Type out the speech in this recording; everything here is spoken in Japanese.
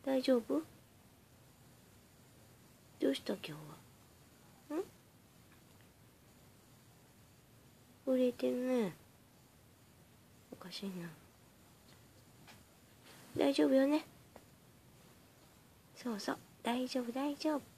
大丈夫？どうした今日は？震えてるね。おかしいな。大丈夫よね。そうそう、大丈夫大丈夫。